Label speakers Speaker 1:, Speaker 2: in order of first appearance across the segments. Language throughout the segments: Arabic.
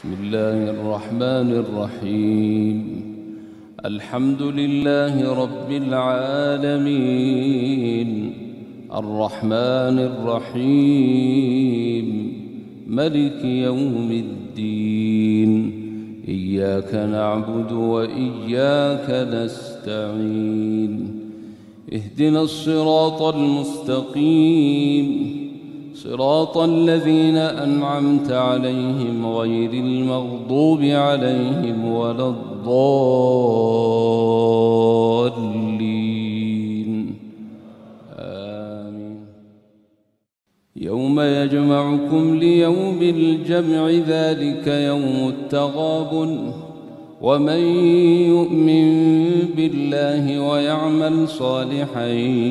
Speaker 1: بسم الله الرحمن الرحيم. الحمد لله رب العالمين، الرحمن الرحيم، ملك يوم الدين. إياك نعبد وإياك نستعين. اهدنا الصراط المستقيم، صراط الذين أنعمت عليهم غير المغضوب عليهم ولا الضالين. آمين. يوم يجمعكم ليوم الجمع، ذلك يوم التغابن. ومن يؤمن بالله ويعمل صالحا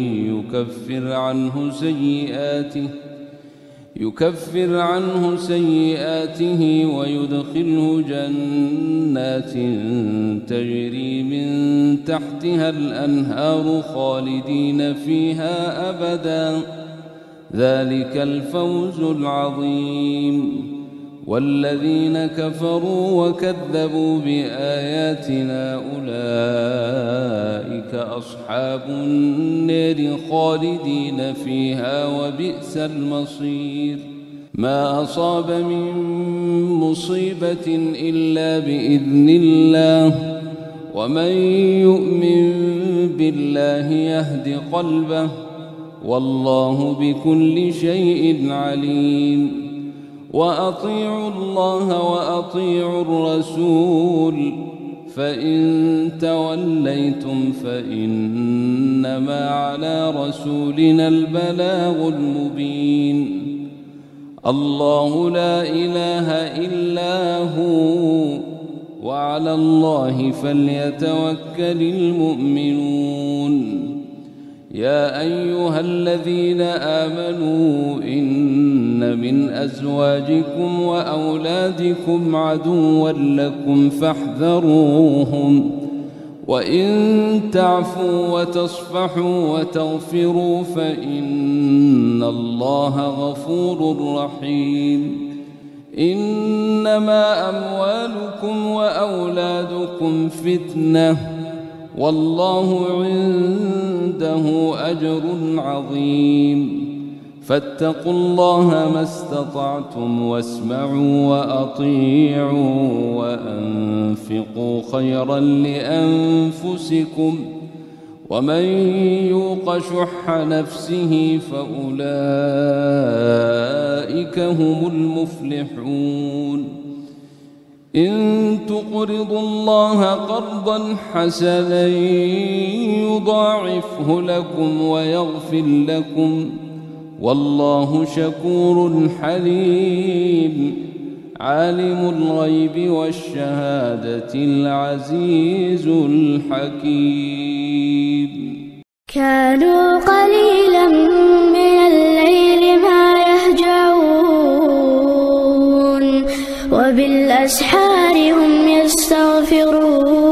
Speaker 1: يكفر عنه سيئاته ويدخله جنات تجري من تحتها الأنهار خالدين فيها أبدا، ذلك الفوز العظيم. والذين كفروا وكذبوا بآياتنا أولئك أصحاب النار خالدين فيها، وبئس المصير. ما أصاب من مصيبة إلا بإذن الله، ومن يؤمن بالله يهد قلبه، والله بكل شيء عليم. وأطيعوا الله وأطيعوا الرسول، فإن توليتم فإنما على رسولنا البلاغ المبين. الله لا إله إلا هو، وعلى الله فليتوكل المؤمنون. يا أيها الذين آمنوا إن من أزواجكم وأولادكم عدوا لكم فاحذروهم، وإن تعفوا وتصفحوا وتغفروا فإن الله غفور رحيم. إنما أموالكم وأولادكم فتنة، والله عنده أجر عظيم. فاتقوا الله ما استطعتم، واسمعوا وأطيعوا وأنفقوا خيرا لأنفسكم، ومن يوق شح نفسه فأولئك هم المفلحون. إن تقرضوا الله قرضا حسنا يضاعفه لكم ويغفر لكم، والله شكور حليم. عالم الغيب والشهادة العزيز الحكيم.
Speaker 2: كانوا قليلا من الليل ما يهجعون، وبالأسحار هم يستغفرون.